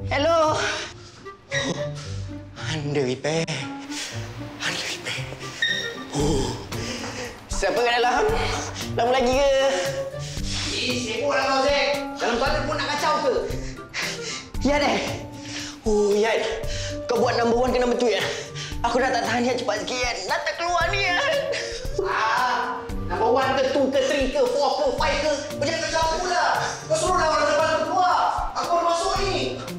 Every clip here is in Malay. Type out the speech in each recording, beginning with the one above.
Hello. Anda repair. Anda repair. Siapa kat dalam? Lama lagi ke? Sibuk lah kau, Zek. Dalam toilet pun nak kacau ke? Yan Yan. Kau buat number 1 ke number 2 Yan? Aku dah tak tahan Yan, cepat sikit Yan. Nak tak keluar ni Yan. Number 1 ke 2 ke 3 ke 4 ke 5 ke? Kau jangan kacau aku lah. Kau suruh lah orang depan tu keluar. Aku baru masuk ni.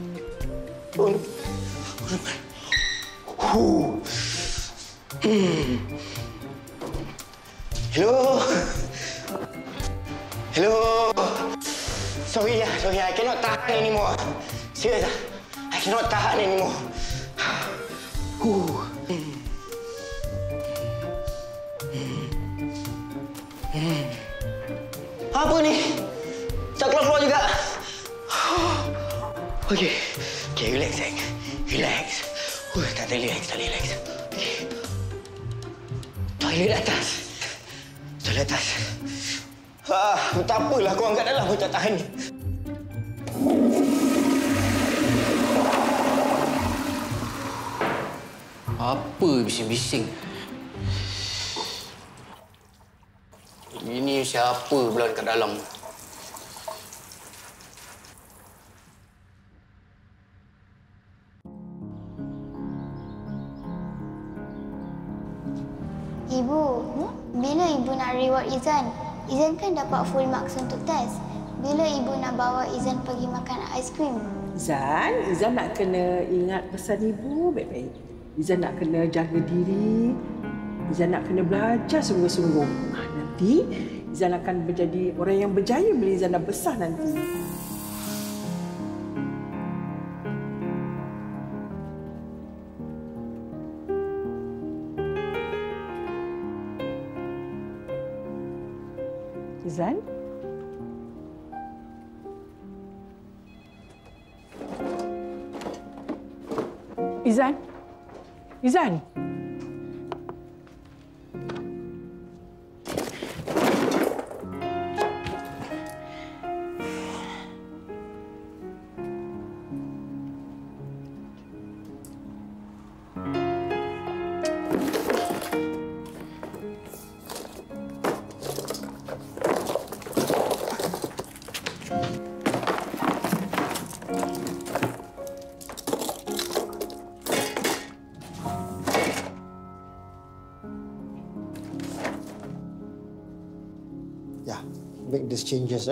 Hello. Hello. Sorry, I cannot tahan anymore. Serious, I cannot tahan anymore. Apa ni? Tak keluar-keluar juga. Okey, relax, Zek. Relax. Tak relax. Okey. Toilet atas. Tak apalah, kau angkat dalam pun tak tahan. Apa bising-bising? Ini siapa pula dekat dalam? Ibu, bila ibu nak reward Izan? Izan kan dapat full marks untuk test. Bila ibu nak bawa Izan pergi makan aiskrim? Izan nak kena ingat pesan ibu baik-baik. Izan nak kena jaga diri. Izan nak kena belajar sungguh-sungguh. Nanti Izan akan menjadi orang yang berjaya bila Izan dah besar nanti. Izan? Izan? Make these changes,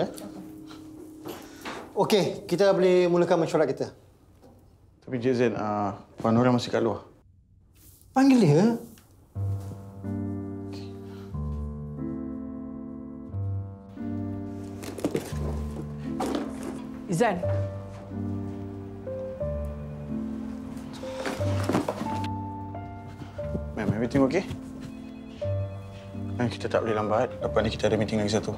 Okey, kita boleh mulakan mesyuarat kita. Tapi Cik Zain, Puan Nurul masih kat luar. Panggil dia. Izan. Ma'am, everything okay? Ma'am, kita tak boleh lambat. Lepas ni kita ada meeting lagi satu.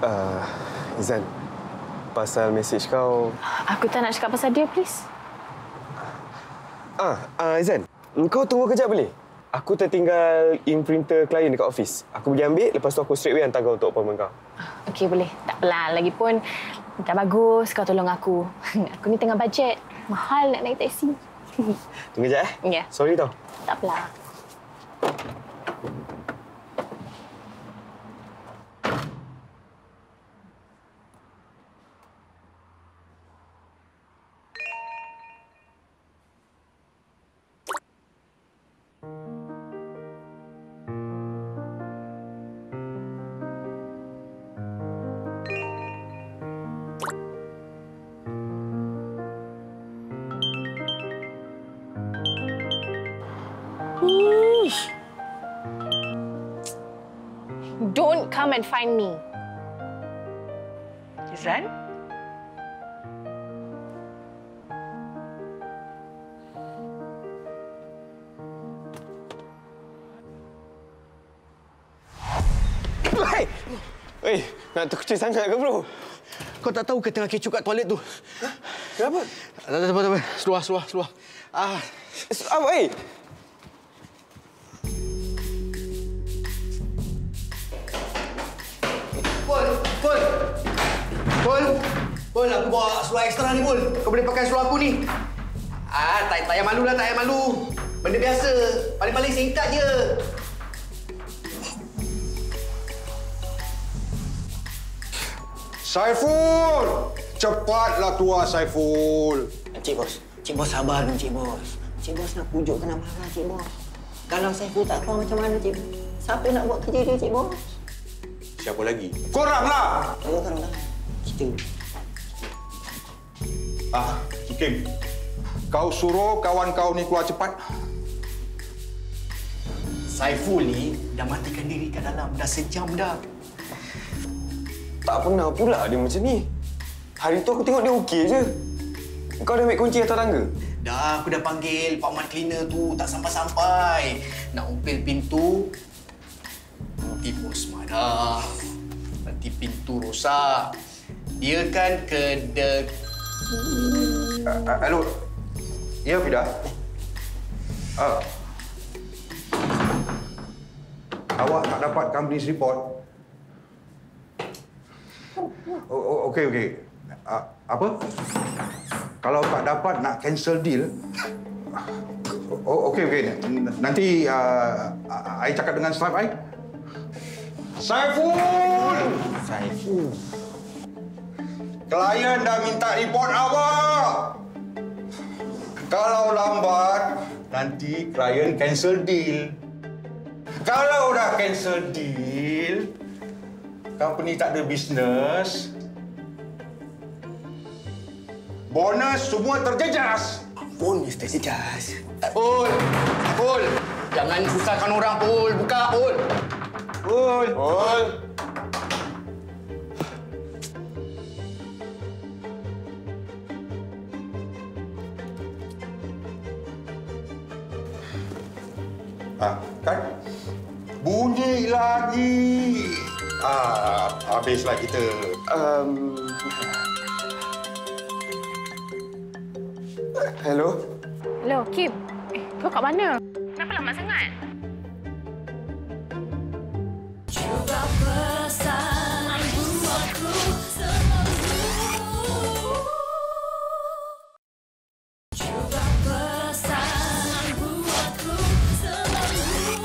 Izan, pasal mesej kau... Aku tak nak cakap pasal dia, please. Izan, kau tunggu kejap boleh? Aku tertinggal imprinter klien dekat office. Aku pergi ambil, lepas tu aku straight away hantar kau untuk appointment kau. Okey, boleh. Tak apalah. Lagipun, dah bagus kau tolong aku. Aku ni tengah bajet. Mahal nak naik teksi. Tunggu kejap, Ya. Sorry tau. Tak apalah. Don't come and find me. Izan? Weh, nak terkecil sangat ke bro? Kau tak tahu ke tengah kecoh kat toilet tu? Kenapa? Tak apa. Seluar. Apa, Pol, aku bawa seluar ekstra ni, Pol. Kau boleh pakai seluar aku ni. Tak payah malu lah, tak payah malu. Benda biasa. Paling-paling singkat je. Saiful! Cepatlah keluar, Saiful. Cik Bos sabar kan, Cik Bos. Cik Bos nak pujuk kena marah, Cik Bos. Kalau Saiful tak keluar macam mana, Cik Bos? Siapa nak buat kerja dia, Cik Bos? Siapa lagi? Koranglah! Koranglah. Kita. Kim. Kau suruh kawan kau ni keluar cepat. Saiful ni dah matikan diri kat dalam. Dah sejam dah. Tak pernah pula dia macam ni. Hari tu aku tengok dia okey je. Kau dah ambil kunci atas tangga? Dah, aku dah panggil Pak Mat cleaner tu. Tak sampai-sampai. Nak umpil pintu. Tipu semadah. Nanti pintu rosak. Dia kan Hello. Ya, Fida. Awak tak dapat company's report. Okey. Apa? Kalau tak dapat nak cancel deal. Okey. Nanti I cakap dengan staff I. Saiful! Klien dah minta report awak. Kalau lambat, nanti klien cancel deal. Kalau dah cancel deal, company tak ada bisnes. Bonus semua terjejas. Bonus terjejas. Pul! Jangan susahkan orang, Pul. Buka, Pul. Pul! Kan? Bunyi lagi. Habislah kita. Hello? Hello, Kim. Kau kat mana? Kenapa lambat sangat? Coba pesan buatku selalu. Coba pesan buatku selalu.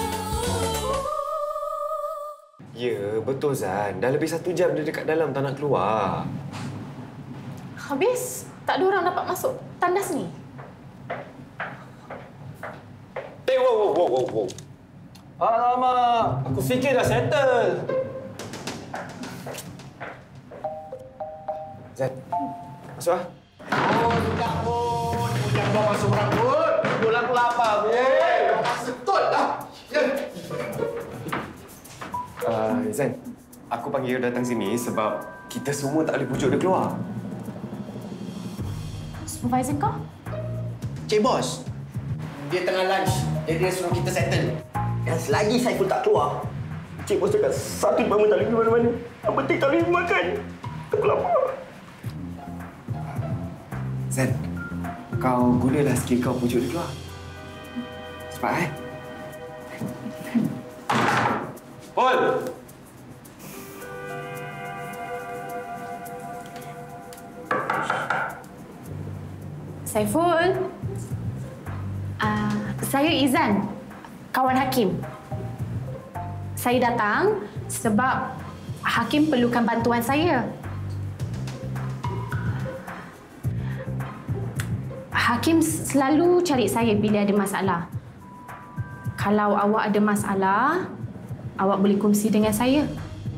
Ya, betul Zan. Dah lebih 1 jam dia dekat dalam tak nak keluar. Habis, tak ada orang dapat masuk tandas ni. Wow. Alamak, aku fikir dah settle. Zan, masuk lah. Jangan bawa masuk orang pun. Bola aku lapar. Setut dah. Zan, aku panggil datang sini sebab kita semua tak boleh pujuk dia keluar. Supervisor kau? Cik Bos, dia tengah lunch. Jadi dia suruh kita settle. Dan selagi Saiful tak keluar, Cik bos cakap satu department tak boleh pergi mana-mana. Yang penting tak boleh makan. Aku lapar. Zan, kau gunalah skill kau pujuk dia keluar. Cepat, Paul! Saiful. Saya Izan, kawan Hakim. Saya datang sebab Hakim perlukan bantuan saya. Hakim selalu cari saya bila ada masalah. Kalau awak ada masalah, awak boleh kongsi dengan saya.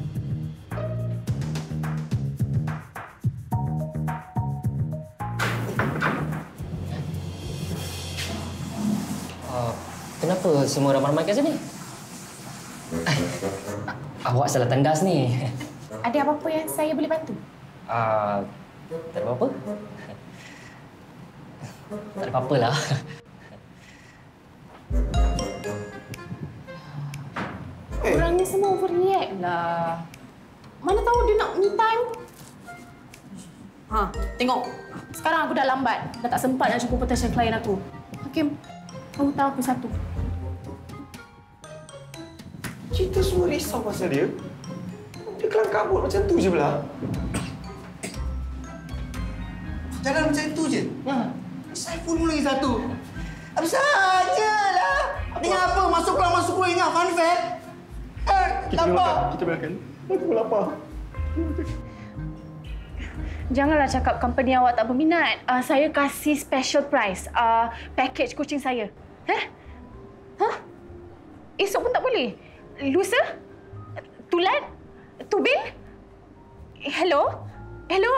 Kenapa semua ramai-ramai kat sini? Awak salah tandas ni. Ada apa-apa yang saya boleh bantu? Tak ada apa-apa. Tak ada apa-apa lah. Orang ni semua overreact lah. Mana tahu dia nak me time. Tengok. Sekarang aku dah lambat. Dah tak sempat nak jumpa potential klien aku. Hakim, kamu tahu aku satu. Kita semua risau pasal dia. Dia kelang kabut macam tu je belah. Jangan macam itu je. Saiful pun lagi satu. Apa sajalah. Tengok apa? Masuk keluar ingat fun fair. Lapar. Kita makan. Aku lapar. Janganlah cakap company awak tak berminat. Saya kasih special price. Package kucing saya. Esok pun tak boleh? Lusa? Tulan? Tubil? Hello? Hello?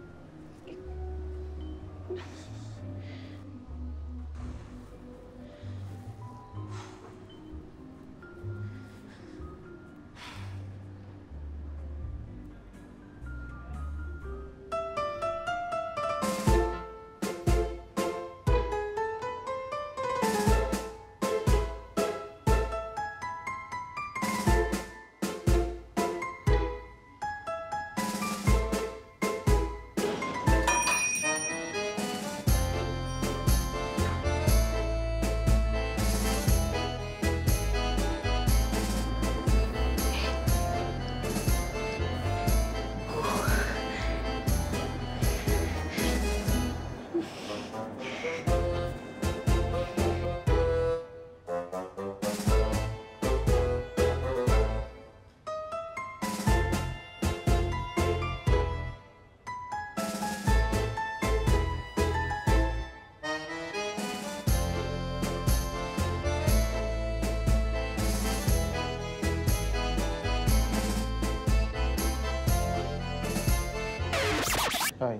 Hai.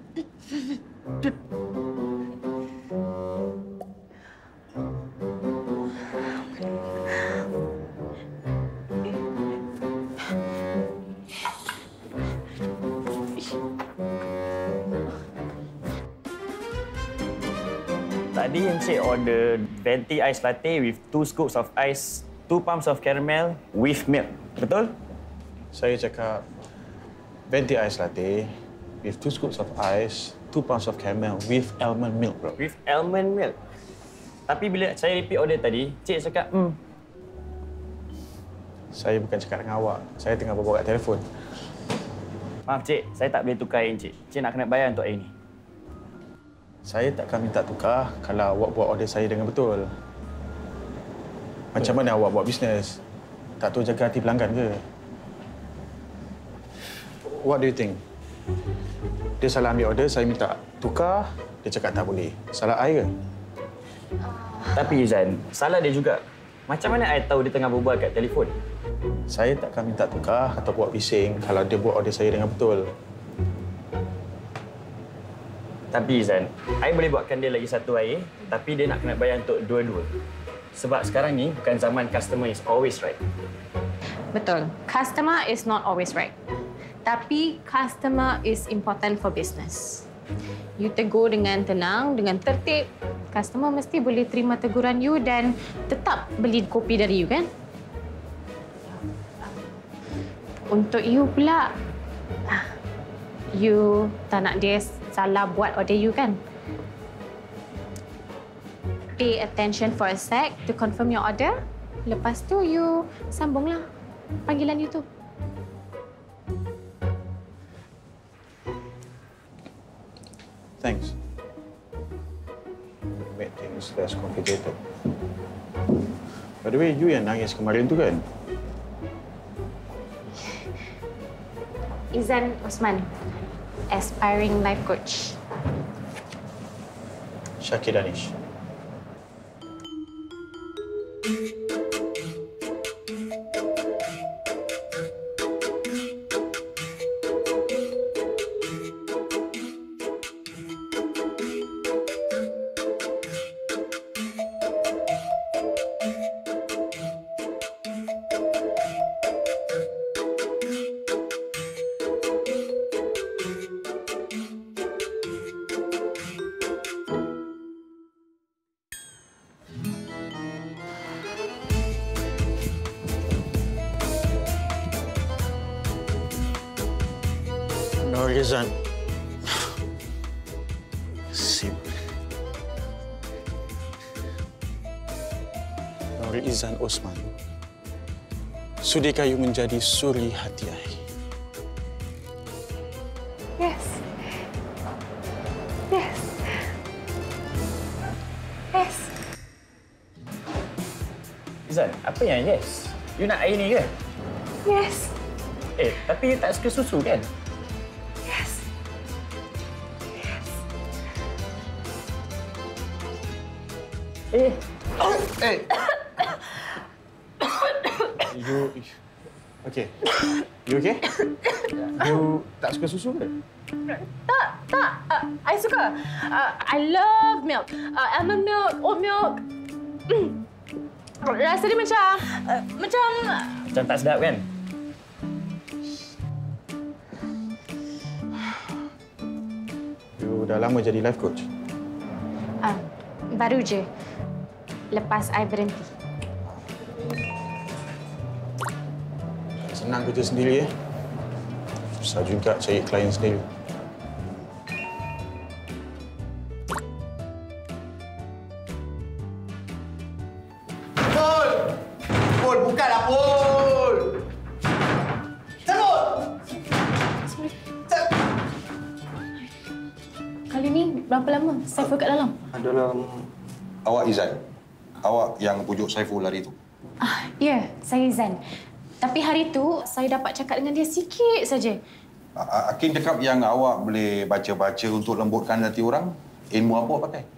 Tadi Encik order venti ice latte with 2 scoops of ice, 2 pumps of caramel with milk. Betul? Saya cakap venti ice latte with 2 scoops of ice, 2 pumps of caramel with almond milk, bro. With almond milk. Tapi bila saya repeat order tadi, Cik cakap, Saya bukan cakap dengan awak. Saya tengah berbual kat telefon. Maaf, Cik. Saya tak boleh tukar Encik. Cik nak kena bayar untuk air ni. Saya takkan minta tukar kalau awak buat order saya dengan betul. Macam mana awak buat bisnes? Tak tahu jaga hati pelanggan ke? What do you think? Dia salah ambil order, saya minta tukar, dia cakap tak boleh. Salah I ke? Tapi Izan, salah dia juga. Macam mana I tahu dia tengah berbual kat telefon? Saya takkan minta tukar atau buat bising kalau dia buat order saya dengan betul. Tapi Izan, I boleh buatkan dia lagi satu air, tapi dia nak kena bayar untuk dua-dua. Sebab sekarang ni bukan zaman customer is always right. Betul. Customer is not always right. Tapi customer is important for business. You tegur dengan tenang, dengan tertib, customer mesti boleh terima teguran you dan tetap beli kopi dari you, kan? Untuk you pula, you tak nak dia salah buat order you kan? Pay attention for a sec to confirm your order. Lepas tu, you sambunglah panggilan you tu. Thanks. Make things less complicated. By the way, you yang nangis kemarin tu kan? Izan Osman, aspiring life coach. Syakir Danish. Nur Izan. Sip. Nur Izan Osman. Sudikah you menjadi suri hati I? Yes. Yes. Yes. Izan, apa yang yes? You nak air ni ke? Yes. Tapi you tak suka susu kan? Yes. You... Okay. You okay? You tak suka susu ke? Tak. I suka. I love milk. Almond milk, oat milk. Rasa dia macam tak sedap kan? You dah lama jadi life coach? Baru je. Lepas I berhenti. Senang kerja sendiri, Susah juga cari klien sendiri. Pul, bukalah Pul. Cabut. Kali ni berapa lama Saiful kat dalam? Dalam... Awak Izan. Awak yang pujuk Saiful hari itu. Ya, saya Izan. Tapi hari tu saya dapat cakap dengan dia sikit saja. Akin cakap yang awak boleh baca-baca untuk lembutkan hati orang. Ilmu apa awak pakai?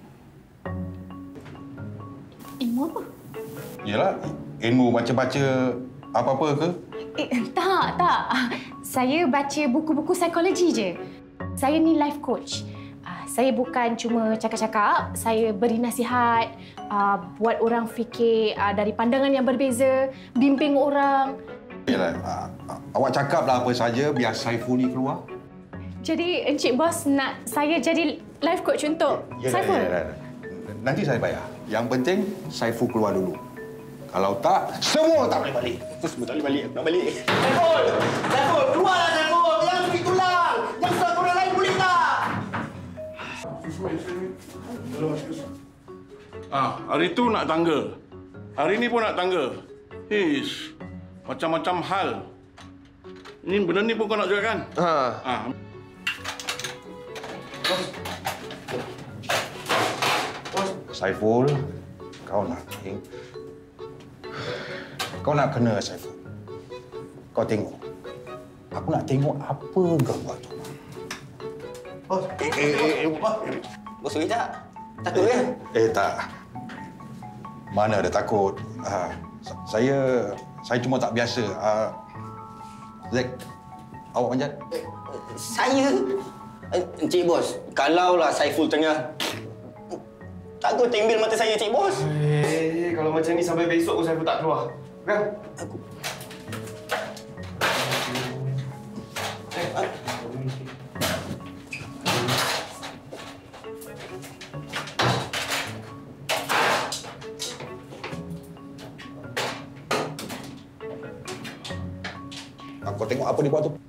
Ilmu apa? Yalah, ilmu baca-baca apa-apa ke? Tak. Saya baca buku-buku psikologi je. Saya ni life coach. Saya bukan cuma cakap-cakap, saya beri nasihat, buat orang fikir dari pandangan yang berbeza, bimbing orang. Yalah, awak cakaplah apa saja biar Saiful ni keluar. Jadi Encik Bos nak saya jadi life coach untuk Saiful? Nanti saya bayar. Yang penting Saiful keluar dulu. Kalau tak, semua tak boleh balik. Semua tak boleh balik. Aku nak balik. Saiful! Saiful, keluarlah Saiful! Jangan pergi tulang! Yang sudah orang lain boleh tak? Hari tu nak tangga. Hari ni pun nak tangga. Macam-macam hal. Ini benda ni pun kau nak jual kan? Saiful, kau nak kena Saiful. Kau tengok. Aku nak tengok apa kau buat tu. Bos. Bos sorry tak? Takut kan? Tak. Mana ada takut. Saya cuma tak biasa. Zack, awak panjat? Saya? Encik Bos, kalaulah Saiful tengah... Takut timbil mata saya, Encik Bos. Kalau macam ni sampai besok pun Saiful tak keluar. Kan? Kau tengok apa dia buat tu.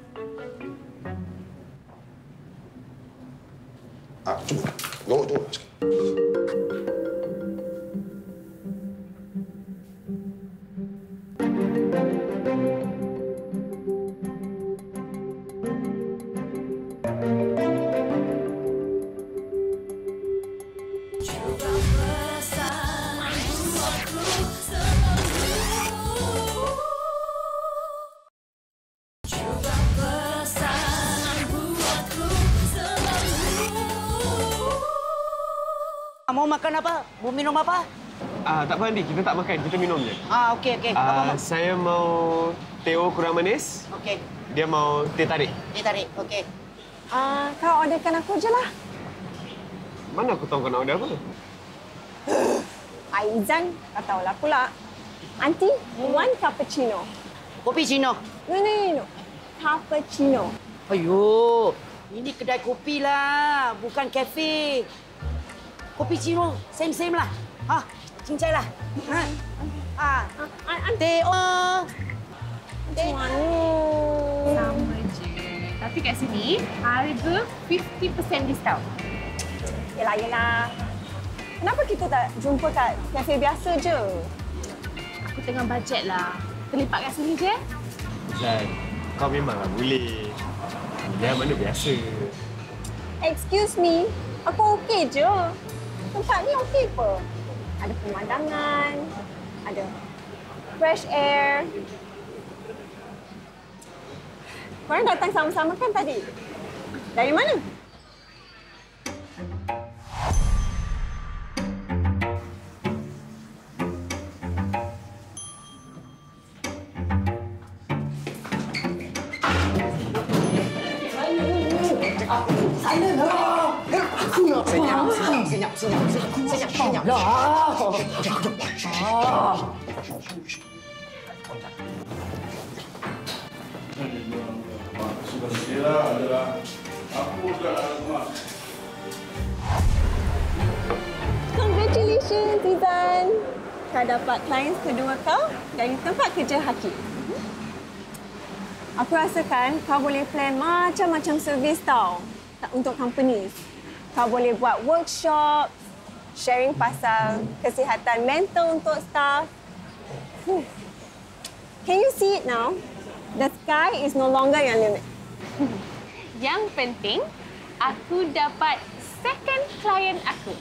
Cuba. Lorok tu. Mau makan apa? Mau minum apa? Tak apa, Andi. Kita tak makan. Kita minum je. Okey. Apa? Saya mau teh kurang manis. Okey. Dia mau teh tarik. Teh tarik. Okey. Kau orderkan aku je lah. Mana aku tahu kau nak order apa? Aizan, kau tahulah pula. Aunty, one cappuccino. Kopi Cino. No. Cappuccino. Ayuh, ini kedai kopi lah, bukan kafe. Kopi Cino, same lah. Cincai lah. Teh Sama je. Tapi kat sini, harga 50% diskaun. Yelah. Kenapa kita tak jumpa kat kafe biasa je? Aku tengah bajet lah. Terlipat kat sini je. Zan, kau memanglah boleh. Dia mana biasa. Excuse me, aku okey je. Tempat ni okey apa? Ada pemandangan, ada fresh air. Korang datang sama-sama kan tadi? Dari mana? Sana lah. Aku nak senyap. Sudah adalah aku dah mak. Congratulations, Izan. Kau dapat klien kedua kau dari tempat kerja Hakim. Aku rasakan kau boleh plan macam-macam servis tau untuk companies. Kau boleh buat workshop, sharing pasal kesihatan mental untuk staff. Can you see it now? The sky is no longer your limit. Yang penting, aku dapat second client aku.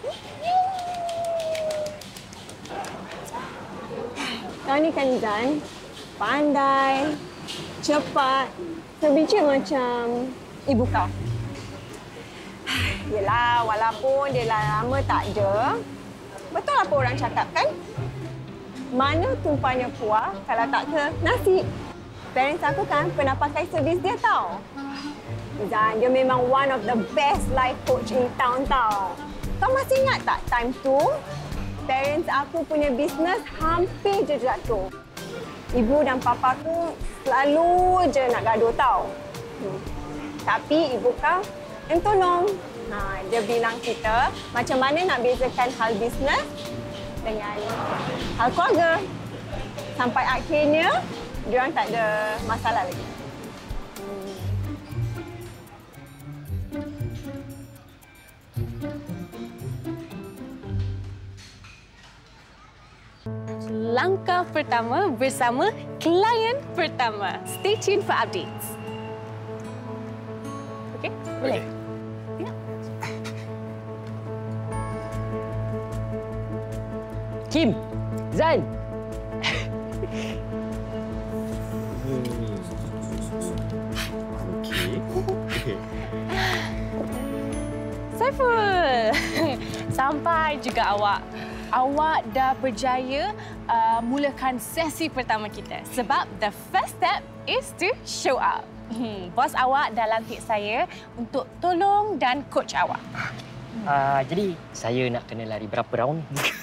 Kau ni kan Izan, pandai, cepat, terbiji macam ibu kau. Yelah, walaupun dia lama tak ada, betul apa orang cakap kan? Mana tumpahnya kuah kalau tak ke nasi? Parents aku kan pernah pakai servis dia tau. Izan, dia memang one of the best life coach in town tau. Kau masih ingat tak time tu? Parents aku punya bisnes hampir je jatuh. Ibu dan papa aku selalu je nak gaduh tau. Tapi ibu kau yang tolong. Dia bilang kita macam mana nak bezakan hal bisnes dengan hal keluarga. Sampai akhirnya, diorang tak ada masalah lagi. Langkah pertama bersama klien pertama. Stay tuned for updates. Okey? Boleh? Kim, Zan. Saiful. Sampai juga awak. Awak dah berjaya mulakan sesi pertama kita. Sebab the first step is to show up. Bos awak dah lantik saya untuk tolong dan coach awak. Jadi saya nak kena lari berapa round?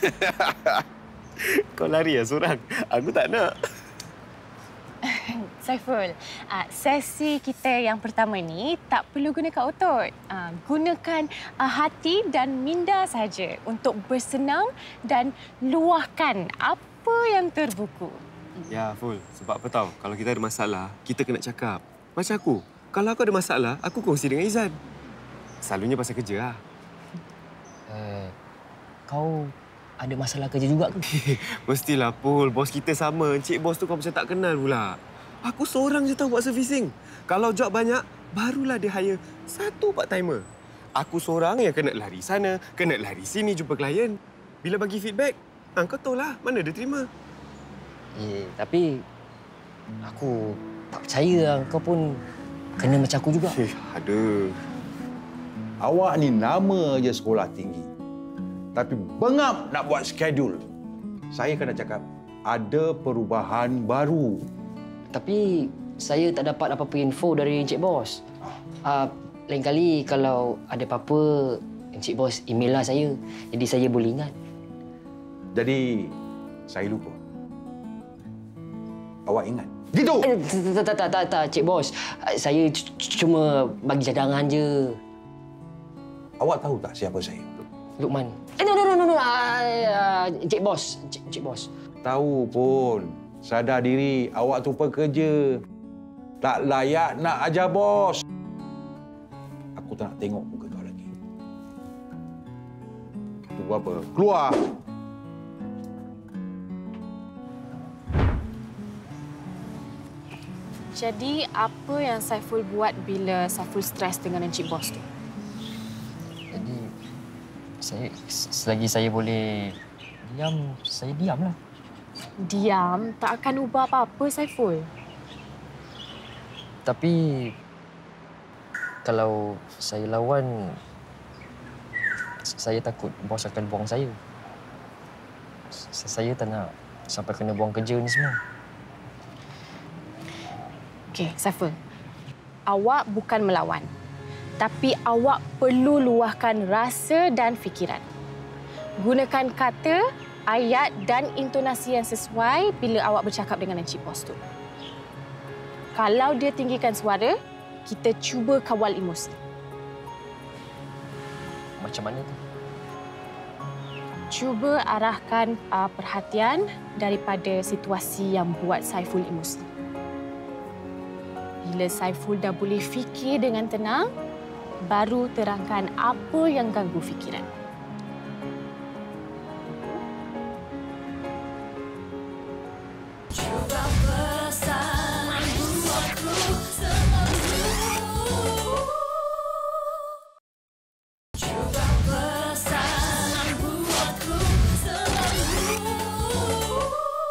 Kau lari ya seorang? Aku tak nak. Saiful, sesi kita yang pertama ni tak perlu gunakan otot. Gunakan hati dan minda saja untuk bersenam dan luahkan apa yang terbuku. Ya, Ful. Sebab apa tahu? Kalau kita ada masalah, kita kena cakap. Macam aku. Kalau aku ada masalah, aku kongsi dengan Izan. Selalunya pasal kerja lah. Kau ada masalah kerja juga ke? Mestilah, Pul. Bos kita sama. Encik bos tu kau macam tak kenal pula. Aku seorang je tahu buat servicing. Kalau job banyak, barulah dia hire satu part-timer. Aku seorang yang kena lari sana, kena lari sini jumpa klien. Bila bagi feedback, kau tahu lah mana dia terima. Tapi aku tak percaya kau pun kena macam aku juga. Ada. Awak ni nama je sekolah tinggi. Tapi bengap nak buat skedul. Saya kena cakap, ada perubahan baru. Tapi saya tak dapat apa-apa info dari Encik Bos. Lain kali kalau ada apa-apa, Encik Bos email lah saya. Jadi saya boleh ingat. Jadi, saya lupa. Awak ingat? Gitu! Tak, Encik Bos. Saya cuma bagi cadangan je. Awak tahu tak siapa saya? Luqman. No. Encik Bos. Encik Bos. Tahu pun. Sadar diri, awak tu pekerja. Tak layak nak ajar bos. Aku tak nak tengok muka kau lagi. Tunggu apa? Keluar! Jadi, apa yang Saiful buat bila Saiful stres dengan Encik Bos tu? Jadi, selagi saya boleh diam, saya diamlah. Diam tak akan ubah apa-apa, Saiful. Tapi, kalau saya lawan, saya takut bos akan buang saya. Saya tak nak sampai kena buang kerja ni semua. Okey, Saiful. Awak bukan melawan. Tapi awak perlu luahkan rasa dan fikiran. Gunakan kata, ayat dan intonasi yang sesuai bila awak bercakap dengan Encik Bos tu. Kalau dia tinggikan suara, kita cuba kawal emosi. Macam mana tu? Cuba arahkan perhatian daripada situasi yang buat Saiful emosi. Bila Saiful dah boleh fikir dengan tenang, baru terangkan apa yang ganggu fikiran. Coba pesan buatku sembuh. Coba pesan buatku sembuh.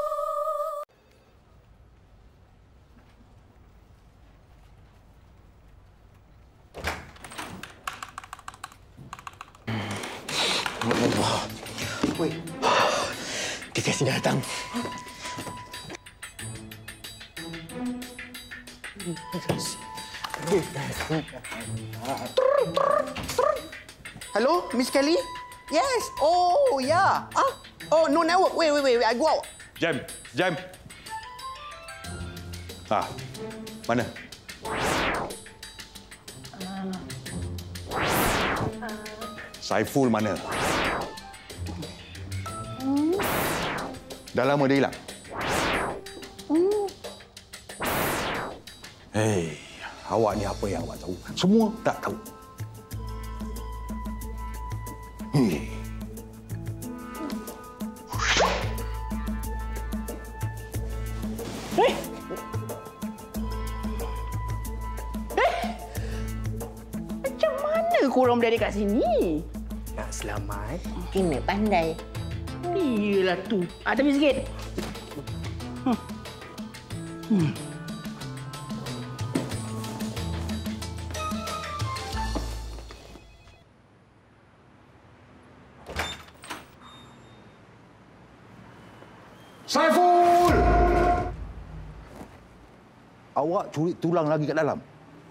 Woi, dia kasi datang. Hello, Miss Kelly? Yes. Oh, yeah. Oh, no network. Wait. I go out. Jam. Mana? Saiful mana? Dah lama dia hilang? Hei, awak ni apa yang awak tahu? Semua tak tahu. Macam mana korang berada kat sini? Nak selamat, kena pandai. Iyalah tu. Tapi sikit. Saiful! Awak curi tulang lagi kat dalam?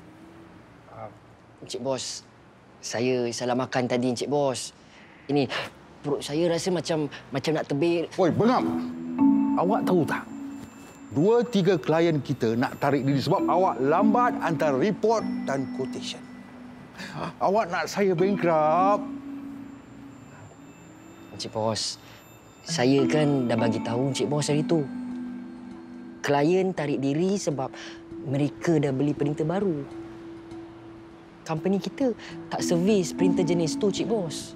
Encik Bos, saya salah makan tadi, Encik Bos. Ini, perut saya rasa macam nak terbit. Oi, bengap! Awak tahu tak? 2-3 klien kita nak tarik diri sebab awak lambat antara report dan quotation. Awak nak saya bankrupt? Encik Bos, saya kan dah bagi tahu Encik Bos hari tu. klien tarik diri sebab mereka dah beli printer baru. Company kita tak servis printer jenis tu, Cik Bos.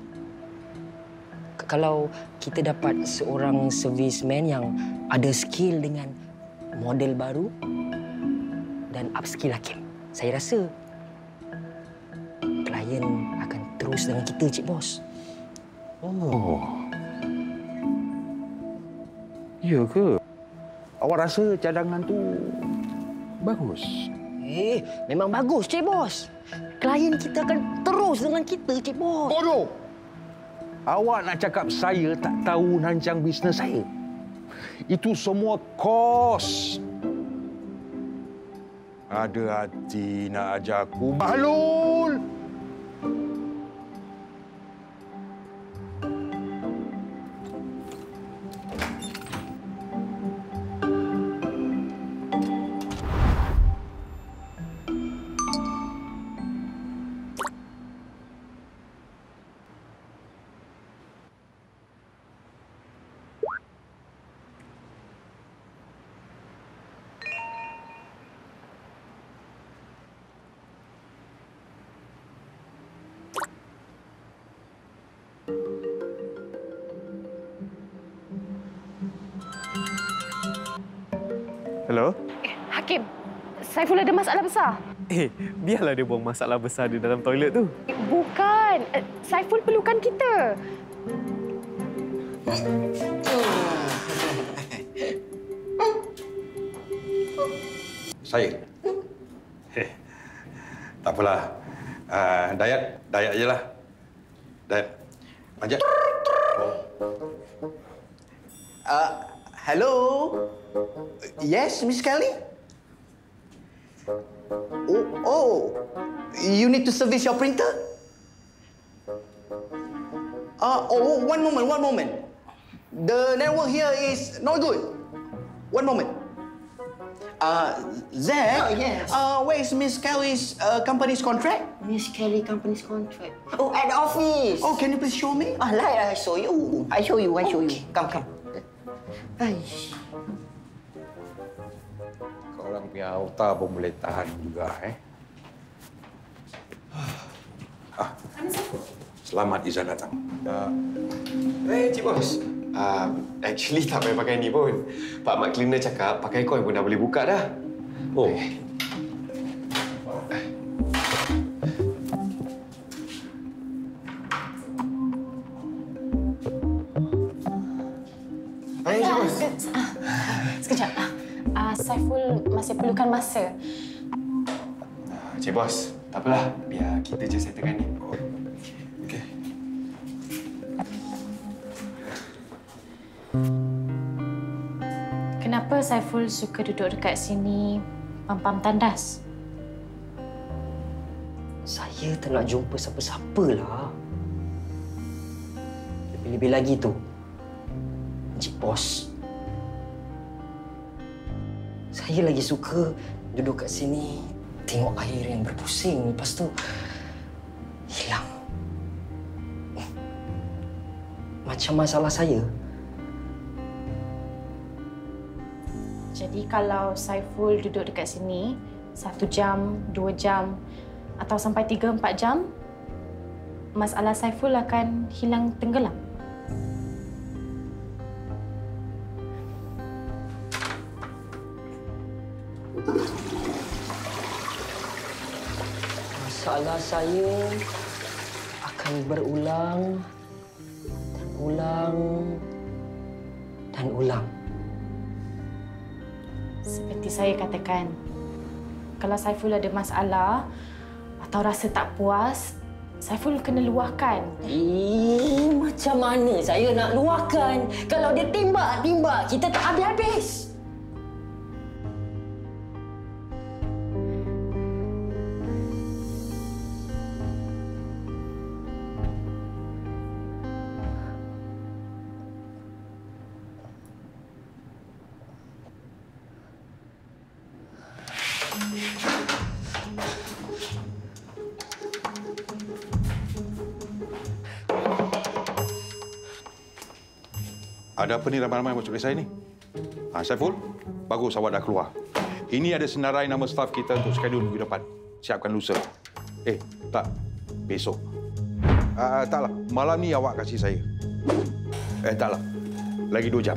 Kalau kita dapat seorang serviceman yang ada skill dengan model baru dan upskill Hakim, saya rasa klien akan terus dengan kita, Cik Bos. Oh. Ya ke? Awak rasa cadangan tu bagus? Memang bagus, Cik Bos. Klien kita akan terus dengan kita, Cik Bos. Bodoh! Awak nak cakap saya tak tahu rancang bisnes saya? Itu semua kos. Ada hati nak ajar aku, Bahlul! Hello? Hakim, Saiful ada masalah besar. Biarlah dia buang masalah besar di dalam toilet tu. Bukan. Saiful perlukan kita. Saya? Tak apalah. Dayat je lah. Dayat. Manjat. Hello? Yes, Miss Kelly? Oh, you need to service your printer? One moment. The network here is not good. One moment. Zach? Yes. Where is Miss Kelly's company's contract? Miss Kelly company's contract. Oh, at the office. Oh, can you please show me? I show you. I show you. Come. Aish. Korang punya auta pun boleh tahan juga, Selamat Izan datang. Cik Bos. Actually tak payah pakai ni pun. Pak Mat Cleaner cakap pakai coin pun dah boleh buka dah. Oh. Cik Bos. Sekejap. Saiful masih perlukan masa. Cik Bos, tak apalah. Biar kita je settlekan ni. Okey. Kenapa Saiful suka duduk dekat sini pam-pam tandas? Saya tak nak jumpa siapa-siapa lah. Lebih-lebih lagi tu, Encik Bos. Saya lagi suka duduk kat sini, tengok air yang berpusing, lepas tu hilang. Macam masalah saya. Jadi kalau Saiful duduk dekat sini 1 jam, 2 jam atau sampai 3-4 jam, masalah Saiful akan hilang tenggelam. Masalah saya akan berulang dan ulang. Seperti saya katakan, kalau Saiful ada masalah atau rasa tak puas, Saiful kena luahkan. Macam mana saya nak luahkan? Kalau dia timbak, kita tak habis-habis. Ada apa ni ramai-ramai masuk kedai saya ni? Saiful, bagus awak dah keluar. Ini ada senarai nama staf kita untuk skedul minggu depan. Siapkan lusa. Tak. Besok. Taklah. Malam ni awak kasih saya. Taklah. Lagi 2 jam.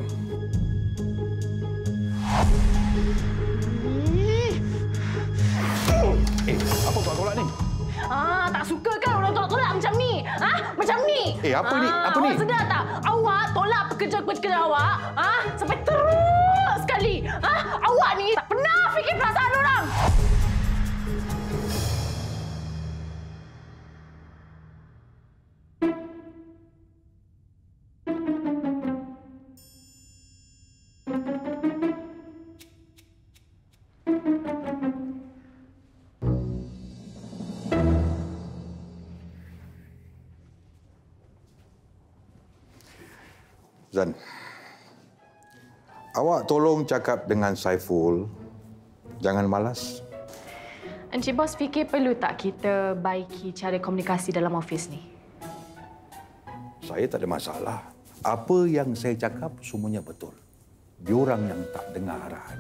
Apa kau tolak ni? Tak suka kan orang tolak-tolak macam ni? Macam ni? Apa ni? Apa ni? Awak sedar tak? Awak tolak pekerja-pekerja awak sampai teruk sekali. Awak ni tak pernah fikir perasaan orang. Zan, awak tolong cakap dengan Saiful. Jangan malas. Encik Bos fikir perlu tak kita baiki cara komunikasi dalam ofis ni? Saya tak ada masalah. Apa yang saya cakap semuanya betul. Diorang yang tak dengar arahan.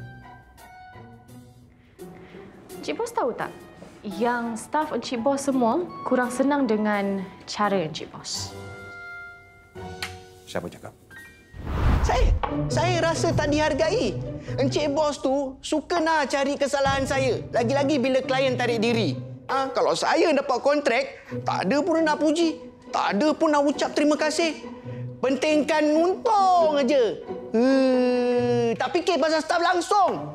Encik Bos tahu tak? Yang staf Encik Bos semua kurang senang dengan cara Encik Bos. Siapa cakap? Saya rasa tak dihargai. Encik Bos tu suka nak cari kesalahan saya. Lagi-lagi bila klien tarik diri. Kalau saya dapat kontrak, tak ada pun nak puji. Tak ada pun nak ucap terima kasih. Pentingkan untung aja. Tak fikir pasal staf langsung.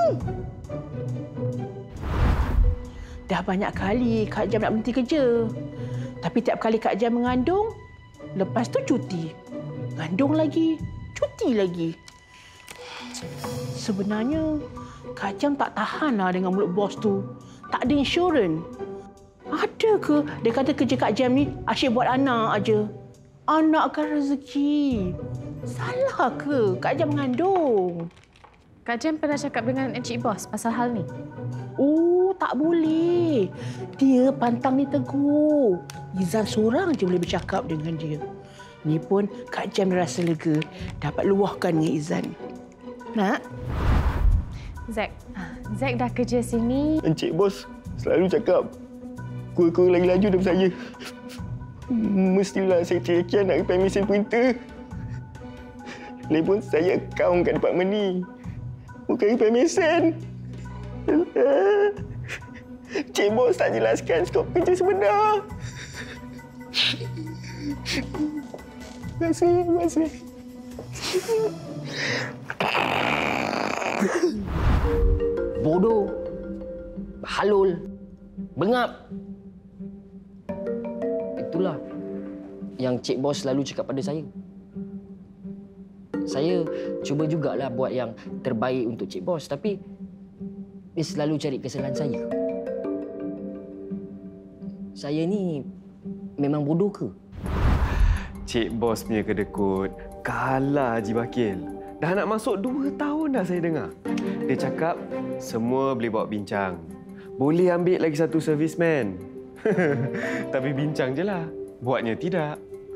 Dah banyak kali Kak Jam nak berhenti kerja. Tapi tiap kali Kak Jam mengandung, lepas tu cuti. Mengandung lagi, cuti lagi. Sebenarnya, Kak Jam tak tahanlah dengan mulut bos tu. Tak ada insurans. Ada ke dia kata kerja Kak Jam ni asyik buat anak aja? Anak kan rezeki. Salah ke Kak Jam mengandung? Kak Jam pernah cakap dengan Encik Bos pasal hal ni? Oh, tak boleh. Dia pantang ni tegur. Izan seorang je boleh bercakap dengan dia. Ni pun Kak Jam rasa lega dapat luahkan dengan Izan. Nak? Zack dah kerja sini. Encik Bos selalu cakap kau lagi laju daripada saya. Mestilah saya teriaki nak repair mesin printer. Lagipun saya akaun kat departmen ni. Bukan repair mesin. Encik Bos tak jelaskan skop kerja sebenar. Terima kasih. Bodoh, halul, bengap. Itulah yang Cik Bos selalu cakap pada saya. Saya cuba jugalah buat yang terbaik untuk Cik Bos, tapi dia selalu cari kesalahan saya. Saya ni memang bodoh ke? Cik Bos punya kedekut kalah Haji Bakil. Dah nak masuk 2 tahun dah saya dengar. Dia cakap semua boleh bawa bincang. Boleh ambil lagi satu servisman. Tapi bincang je lah. Buatnya tidak.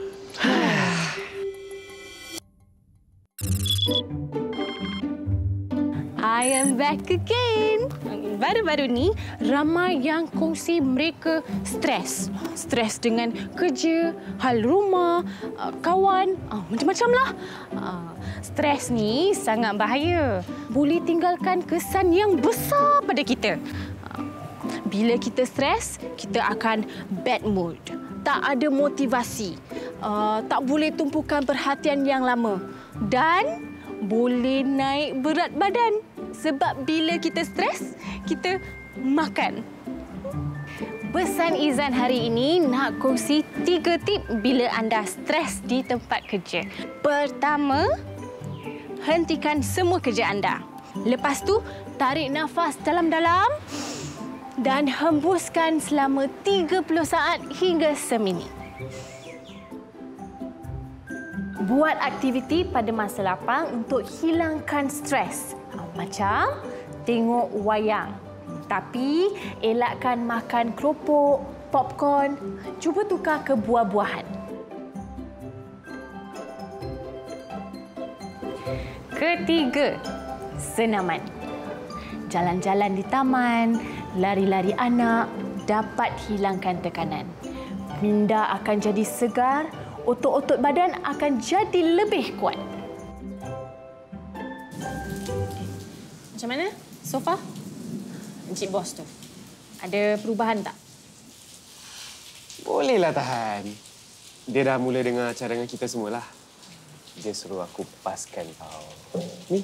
I am back again. Baru-baru ni, ramai yang kongsi mereka stres. Stres dengan kerja, hal rumah, kawan, macam-macam lah. Stres ni sangat bahaya. Boleh tinggalkan kesan yang besar pada kita. Bila kita stres, kita akan bad mood. Tak ada motivasi. Tak boleh tumpukan perhatian yang lama. Dan boleh naik berat badan. Sebab bila kita stres, kita makan. Pesan Izan hari ini nak kongsi 3 tip bila anda stres di tempat kerja. Pertama, hentikan semua kerja anda. Lepas tu, tarik nafas dalam-dalam dan hembuskan selama 30 saat hingga seminit. Buat aktiviti pada masa lapang untuk hilangkan stres. Macam tengok wayang. Tapi elakkan makan keropok, popcorn. Cuba tukar ke buah-buahan. Ketiga, senaman. Jalan-jalan di taman, lari-lari anak dapat hilangkan tekanan. Minda akan jadi segar, otot-otot badan akan jadi lebih kuat. Macam mana? So far? Encik Bos tu. Ada perubahan tak? Bolehlah tahan. Dia dah mula dengar acara dengan kita semualah. Dia suruh aku paskan kau. Ni.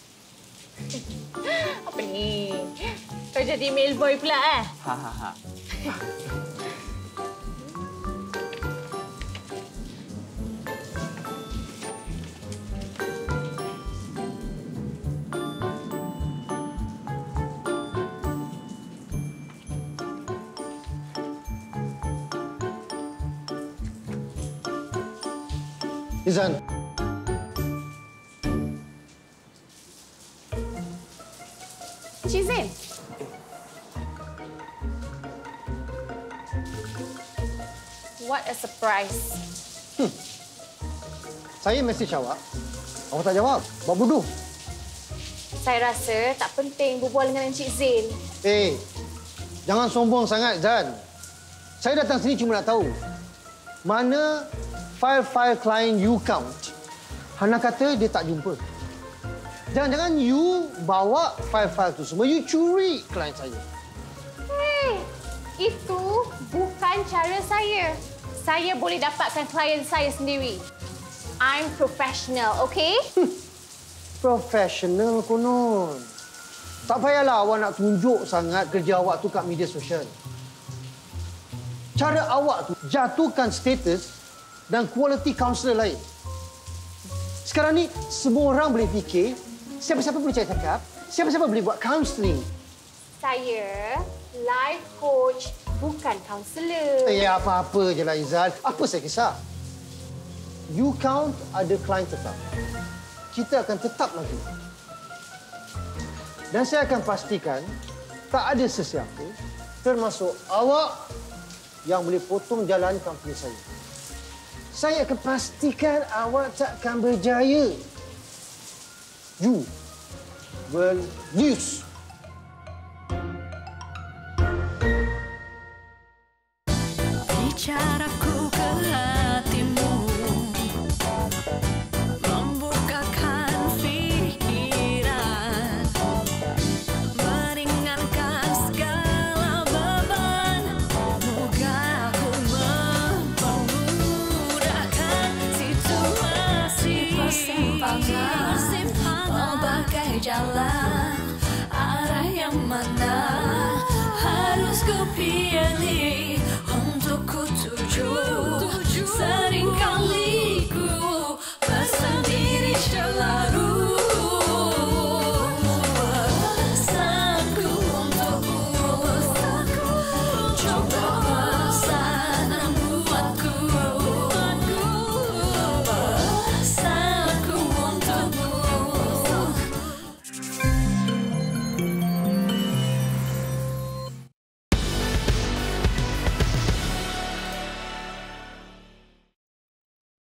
Apa ni? Kau jadi male boy pula Ha. Izan. Encik Zain. What a surprise. Saya mesej awak. Awak tak jawab. Buat bodoh. Saya rasa tak penting berbual dengan Encik Zain. Jangan sombong sangat, Zan. Saya datang sini cuma nak tahu mana file-file klien you count. Hana kata dia tak jumpa. Jangan-jangan you bawa file-file tu semua, you curi klien saya. Itu bukan cara saya. Saya boleh dapatkan klien saya sendiri. I'm professional, okay? Professional konon. Tak payahlah awak nak tunjuk sangat kerja awak tu kat media sosial. Cara awak tu jatuhkan status dan kualiti kaunselor lain. Sekarang ni semua orang boleh fikir, siapa-siapa boleh cakap, siapa-siapa boleh buat counselling. Saya life coach, bukan kaunselor. Apa-apa je lah, Izal. Apa saya kisah? You count ada klien tetap. Kita akan tetap lagi. Dan saya akan pastikan tak ada sesiapa, termasuk awak, yang boleh potong jalan company saya. Saya akan pastikan awak takkan berjaya. You will lose. Bicaraku ke hatimu, membukakan pikiran, meringankan segala beban. Moga aku mempermudahkan situasi. Persimpangan berbagai jalan, arah yang mana harus ku pilih untuk ku tuju. Seringkali